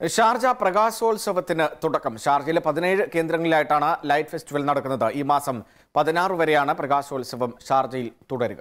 Sharjah പ്രകാശോത്സവത്തിന് തുടക്കം. ഷാർജയിലെ 17 കേന്ദ്രങ്ങളിലായിട്ടാണ് light festival നടക്കുന്നത്. ഈ മാസം 16 വരെയാണ് പ്രകാശോത്സവം ഷാർജയിൽ തുടരുക.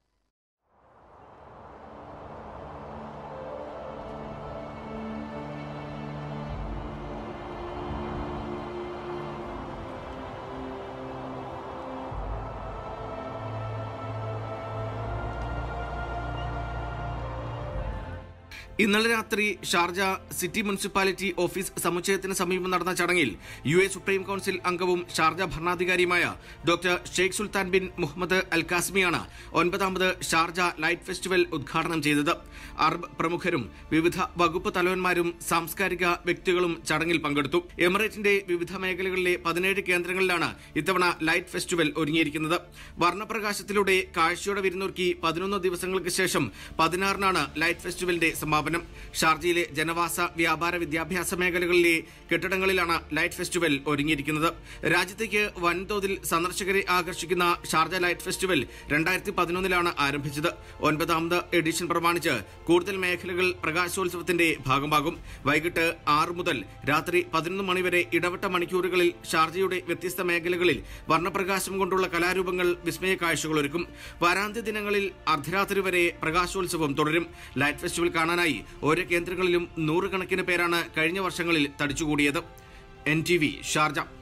ഇന്നലെ രാത്രി ഷാർജ സിറ്റി മുനിസിപ്പാലിറ്റി ഓഫീസ് സമുച്ചയത്തിന് സമീപം നടന്ന ചടങ്ങിൽ യു എ സുപ്രീം കൌൺസിൽ അംഗവും ഷാർജ ഭരണാധികാരിയുമായ doctor Sheikh Sultan bin Muhammad Al കാസിമിയാണ് 9ാമത് ഷാർജ ലൈറ്റ് ഫെസ്റ്റിവൽ ഉദ്ഘാടനം ചെയ്തത്. അറബ് പ്രമുഖരും വിവിധ വകുപ്പ് തലവന്മാരും സാംസ്കാരിക വ്യക്തികളും ചടങ്ങിൽ പങ്കെടുത്തു. എമിറേറ്റിന്റെ വിവിധ മേഖലകളിലെ 17 കേന്ദ്രങ്ങളിലാണ് ഇത്തവണ ലൈറ്റ് ഫെസ്റ്റിവൽ ഒരുങ്ങിയിരിക്കുന്നത്. വർണ്ണപ്രകാശത്തിലൂടെ കാഴ്ചയുടെ വിരുന്നൊരുക്കി 11 ദിവസങ്ങൾക്ക് ശേഷം 16നാണ് ലൈറ്റ് ഫെസ്റ്റിവലിന്റെ സമാപനം. ഷാർജയിലെ ജനവാസ, വ്യാപാര, വിദ്യാഭ്യാസ മേഖലകളിലെ കെട്ടിടങ്ങളിലാണ് ലൈറ്റ് ഫെസ്റ്റിവൽ ഒരുങ്ങിയിരിക്കുന്നത്. രാജ്യത്തേക്ക് വൻതോതിൽ സന്ദർശകരെ ആകർഷിക്കുന്ന ഷാർജ ലൈറ്റ് ഫെസ്റ്റിവൽ 2011 ആരംഭിച്ചത്. 9ാമത് എഡിഷൻ പ്രമാണിച്ച് കൂടുതൽ മേഖലകൾ പ്രകാശോത്സവത്തിന്റെ ഭാഗമാകും. വൈകിട്ട് 6 മുതൽ രാത്രി 11 മണിവരെ ഇടവിട്ട മണിക്കൂറുകളിൽ ഷാർജയുടെ വ്യത്യസ്ത മേഖലകളിൽ വർണ്ണപ്രകാശം കൊണ്ടുള്ള കലാരൂപങ്ങൾ വിസ്മയ കാഴ്ചകളൊരുക്കും. വാരാന്ത്യ ദിനങ്ങളിൽ അർദ്ധരാത്രി വരെ പ്രകാശോത്സവം തുടരും. ലൈറ്റ് ഫെസ്റ്റിവൽ കാണാനായി ഓരോ കേന്ദ്രങ്ങളിലും 100 കണക്കിന് പേരാണ് കഴിഞ്ഞ വർഷങ്ങളിൽ തടിച്ചുകൂടിയത്. NTV Sharjah.